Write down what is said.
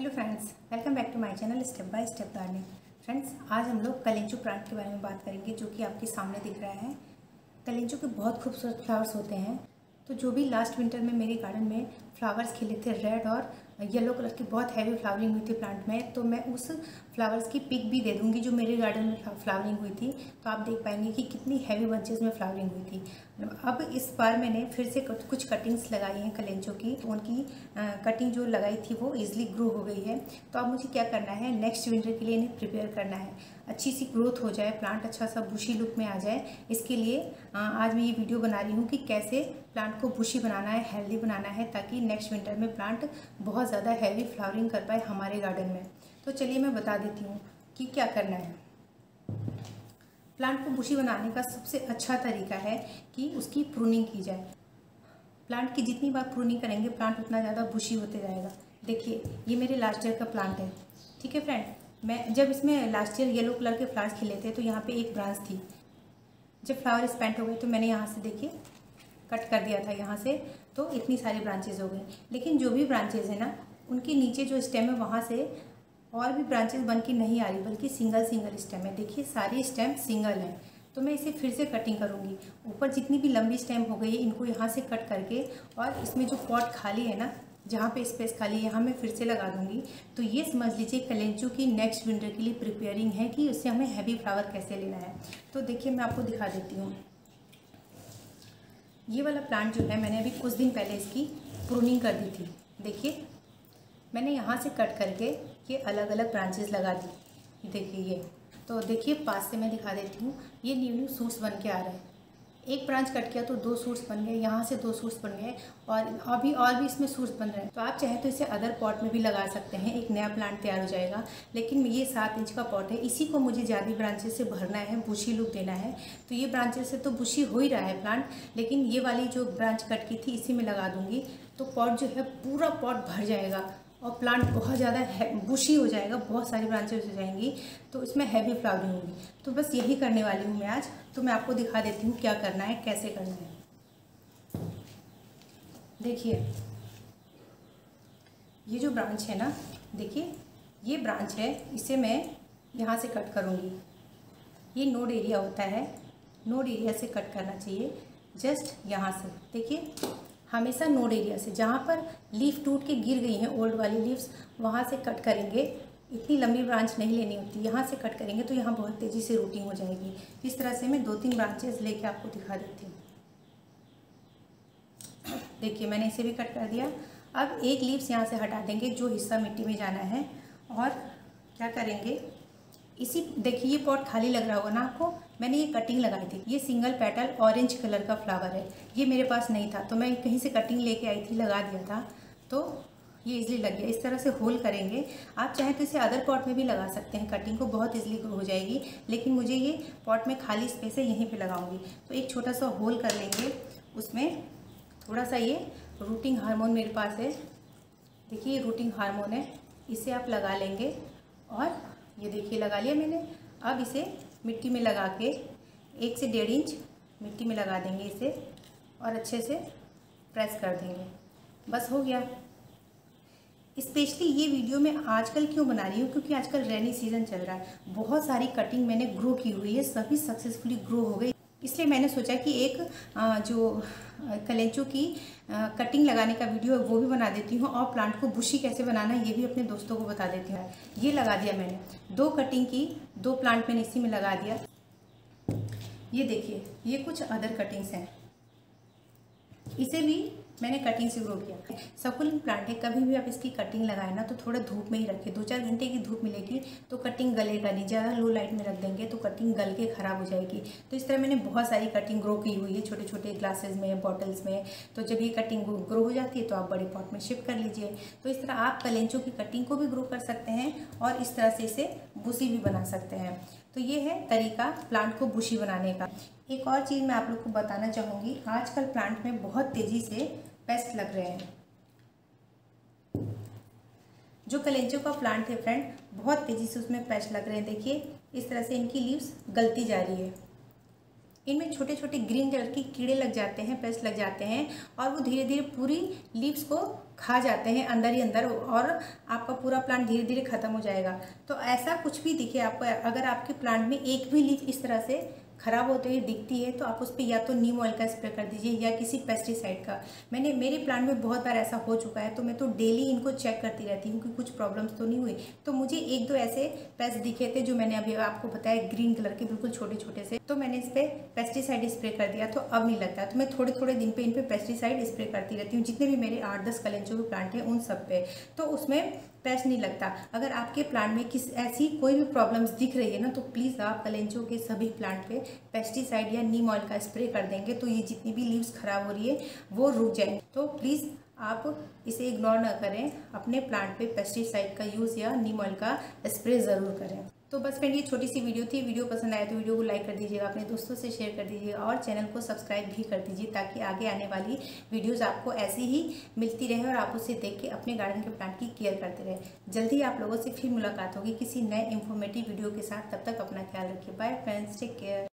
Hello friends, welcome back to my channel step by step gardening. Friends, आज हम लोग कलेंचो plant के बारे में बात करेंगे, जो कि आपके सामने दिख रहा है। कलेंचो के बहुत खूबसूरत फ्लावर्स होते हैं। तो जो भी लास्ट विंटर में मेरे गार्डन में फ्लावर्स खिले थे, रेड और येलो कलर की बहुत हैवी फ्लावरिंग हुई थी प्लांट में, तो मैं उस फ्लावर्स की पिक भी दे दूंगी जो मेरे गार्डन में फ्लावरिंग हुई थी। तो आप देख पाएंगे कि कितनी हैवी बंचेस में फ्लावरिंग हुई थी। अब इस बार मैंने फिर से कुछ कटिंग्स लगाई हैं कलेंचो की। तो उनकी कटिंग जो लगाई थी वो ईजिली ग्रो हो गई है। तो अब मुझे क्या करना है, नेक्स्ट विंटर के लिए इन्हें प्रिपेयर करना है, अच्छी सी ग्रोथ हो जाए, प्लांट अच्छा सा बुशी लुक में आ जाए। इसके लिए आज मैं ये वीडियो बना रही हूँ कि कैसे प्लांट को बुशी बनाना है, हेल्दी बनाना है, ताकि नेक्स्ट विंटर में प्लांट बहुत ज़्यादा हैवी फ्लावरिंग कर पाए हमारे गार्डन में। तो चलिए मैं बता देती हूँ कि क्या करना है। प्लांट को बुशी बनाने का सबसे अच्छा तरीका है कि उसकी प्रूनिंग की जाए। प्लांट की जितनी बार प्रूनिंग करेंगे प्लांट उतना ज़्यादा बुशी होते जाएगा। देखिए, ये मेरे लास्ट ईयर का प्लांट है, ठीक है फ्रेंड। मैं जब इसमें लास्ट ईयर येलो कलर के फ्लावर्स खिले थे तो यहाँ पे एक ब्रांच थी। जब फ्लावर स्पेंट हो गए तो मैंने यहाँ से देखिए कट कर दिया था यहाँ से, तो इतनी सारी ब्रांचेज हो गई। लेकिन जो भी ब्रांचेज है ना, उनके नीचे जो स्टेम है वहाँ से और भी ब्रांचेज बन के नहीं आ रही, बल्कि सिंगल स्टेम है। देखिए, सारी स्टेम सिंगल हैं। तो मैं इसे फिर से कटिंग करूँगी। ऊपर जितनी भी लंबी स्टेम हो गई है इनको यहाँ से कट करके, और इसमें जो पॉट खाली है ना, जहाँ पे स्पेस खाली है, यहाँ मैं फिर से लगा दूँगी। तो ये समझ लीजिए कलेंचो की नेक्स्ट विंटर के लिए प्रिपेयरिंग है कि उससे हमें हैवी फ्लावर कैसे लेना है। तो देखिए, मैं आपको दिखा देती हूँ। ये वाला प्लांट जो है, मैंने अभी कुछ दिन पहले इसकी प्रूनिंग कर दी थी। देखिए, मैंने यहाँ से कट करके ये अलग अलग ब्रांचेस लगा दी। देखिए ये, तो देखिए पास से मैं दिखा देती हूँ। ये न्यू सूट्स बन के आ रहे हैं। एक ब्रांच कट किया तो 2 सूट्स बन गए, यहाँ से 2 सूट्स बन गए, और अभी और भी इसमें सूट्स बन रहे हैं। तो आप चाहें तो इसे अदर पॉट में भी लगा सकते हैं, एक नया प्लांट तैयार हो जाएगा। लेकिन ये 7 इंच का पॉट है, इसी को मुझे ज़्यादा ब्रांचेस से भरना है, बुशी लुक देना है। तो ये ब्रांचेस से तो बुशी हो ही रहा है प्लांट, लेकिन ये वाली जो ब्रांच कट की थी इसी में लगा दूँगी। तो पॉट जो है पूरा पॉट भर जाएगा और प्लांट बहुत ज़्यादा बुशी हो जाएगा, बहुत सारी ब्रांचेस हो जाएंगी, तो इसमें हैवी फ्लावरिंग होगी। तो बस यही करने वाली हूँ मैं आज। तो मैं आपको दिखा देती हूँ क्या करना है, कैसे करना है। देखिए, ये जो ब्रांच है ना, देखिए ये ब्रांच है, इसे मैं यहाँ से कट करूँगी। ये नोड एरिया होता है, नोड एरिया से कट करना चाहिए, जस्ट यहाँ से। देखिए, हमेशा नोड एरिया से, जहाँ पर लीफ टूट के गिर गई हैं ओल्ड वाली लीव्स, वहाँ से कट करेंगे। इतनी लंबी ब्रांच नहीं लेनी होती, यहाँ से कट करेंगे तो यहाँ बहुत तेज़ी से रूटिंग हो जाएगी। इस तरह से मैं 2-3 ब्रांचेस लेके आपको दिखा देती हूँ। देखिए, मैंने इसे भी कट कर दिया। अब एक लीव्स यहाँ से हटा देंगे, जो हिस्सा मिट्टी में जाना है, और क्या करेंगे, इसी देखिए ये पॉट खाली लग रहा होगा ना आपको, मैंने ये कटिंग लगाई थी। ये सिंगल पेटल ऑरेंज कलर का फ्लावर है, ये मेरे पास नहीं था तो मैं कहीं से कटिंग लेके आई थी, लगा दिया था, तो ये इजीली लग गया। इस तरह से होल करेंगे। आप चाहें तो इसे अदर पॉट में भी लगा सकते हैं, कटिंग को बहुत इजीली ग्रो हो जाएगी। लेकिन मुझे ये पॉट में खाली स्पेस है, यहीं पर लगाऊंगी। तो एक छोटा सा होल कर लेंगे, उसमें थोड़ा सा ये रूटिंग हार्मोन मेरे पास है। देखिए, ये रूटिंग हार्मोन है, इसे आप लगा लेंगे। और ये देखिए लगा लिया मैंने। अब इसे मिट्टी में लगा के 1 से 1.5 इंच मिट्टी में लगा देंगे इसे, और अच्छे से प्रेस कर देंगे। बस हो गया। स्पेशली ये वीडियो मैं आजकल क्यों बना रही हूँ, क्योंकि आजकल रेनी सीजन चल रहा है। बहुत सारी कटिंग मैंने ग्रो की हुई है, सभी सक्सेसफुली ग्रो हो गई। इसलिए मैंने सोचा कि एक जो कलेंचो की कटिंग लगाने का वीडियो है वो भी बना देती हूँ, और प्लांट को बुशी कैसे बनाना है ये भी अपने दोस्तों को बता देती हूँ। ये लगा दिया मैंने, 2 कटिंग की, 2 प्लांट मैंने इसी में लगा दिया। ये देखिए, ये कुछ अदर कटिंग्स हैं, इसे भी मैंने कटिंग से ग्रो किया। सकुलेंट प्लांट है, कभी भी आप इसकी कटिंग लगाए ना तो थोड़ा धूप में ही रखें। 2-4 घंटे की धूप मिलेगी तो कटिंग गलेगा नहीं। ज़्यादा लो लाइट में रख देंगे तो कटिंग गल के ख़राब हो जाएगी। तो इस तरह मैंने बहुत सारी कटिंग ग्रो की हुई है, छोटे छोटे ग्लासेस में, बॉटल्स में। तो जब ये कटिंग ग्रो हो जाती है तो आप बड़े पॉट में शिफ्ट कर लीजिए। तो इस तरह आप कलेंचो की कटिंग को भी ग्रो कर सकते हैं, और इस तरह से इसे बुशी भी बना सकते हैं। तो ये है तरीका प्लांट को बुशी बनाने का। एक और चीज़ मैं आप लोग को बताना चाहूँगी, आजकल प्लांट में बहुत तेज़ी से पेस्ट लग रहे हैं। जो कलेंचो का प्लांट है फ्रेंड, बहुत तेज़ी से उसमें पेस्ट लग रहे हैं। देखिए, इस तरह से इनकी लीव्स गलती जा रही है। इनमें छोटे छोटे ग्रीन कलर के कीड़े लग जाते हैं, पेस्ट लग जाते हैं और वो धीरे धीरे पूरी लीव्स को खा जाते हैं अंदर ही अंदर और आपका पूरा प्लांट धीरे धीरे ख़त्म हो जाएगा। तो ऐसा कुछ भी दिखे आपको, अगर आपके प्लांट में एक भी लीफ इस तरह से ख़राब होते हुए दिखती है तो आप उस पर या तो नीम ऑयल का स्प्रे कर दीजिए या किसी पेस्टिसाइड का। मेरे प्लांट में बहुत बार ऐसा हो चुका है, तो मैं तो डेली इनको चेक करती रहती हूँ कि कुछ प्रॉब्लम्स तो नहीं हुई। तो मुझे एक दो ऐसे पेस्ट दिखे थे जो मैंने अभी आपको बताया, ग्रीन कलर के बिल्कुल छोटे छोटे से, तो मैंने इस पर पेस्टिसाइड स्प्रे कर दिया, तो अब नहीं लगता। तो मैं थोड़े थोड़े दिन पे इन पर पेस्टिसाइड स्प्रे करती रहती हूँ, जितने भी मेरे 8-10 कलेंचो के प्लांट हैं उन सब पे, तो उसमें पेस्ट नहीं लगता। अगर आपके प्लांट में ऐसी कोई भी प्रॉब्लम्स दिख रही है ना, तो प्लीज़ आप कलेंचो के सभी प्लांट पे पेस्टिसाइड या नीम ऑयल का स्प्रे कर देंगे, तो ये जितनी भी लीव्स खराब हो रही है वो रुक जाएंगे। तो प्लीज़ आप इसे इग्नोर ना करें, अपने प्लांट पे पेस्टिसाइड का यूज़ या नीम ऑयल का स्प्रे ज़रूर करें। तो बस फ्रेंड, ये छोटी सी वीडियो थी। वीडियो पसंद आए तो वीडियो को लाइक कर दीजिएगा, अपने दोस्तों से शेयर कर दीजिएगा और चैनल को सब्सक्राइब भी कर दीजिए, ताकि आगे आने वाली वीडियोस आपको ऐसी ही मिलती रहे और आप उसे देख के अपने गार्डन के प्लांट की केयर करते रहे। जल्दी आप लोगों से फिर मुलाकात होगी किसी नए इन्फॉर्मेटिव वीडियो के साथ। तब तक अपना ख्याल रखिए। Bye friends, take care.